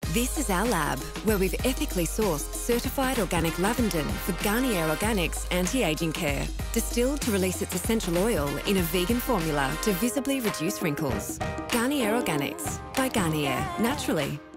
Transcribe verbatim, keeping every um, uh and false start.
This is our lab, where we've ethically sourced certified organic lavandin for Garnier Organics anti-aging care, distilled to release its essential oil in a vegan formula to visibly reduce wrinkles. Garnier Organics by Garnier, naturally.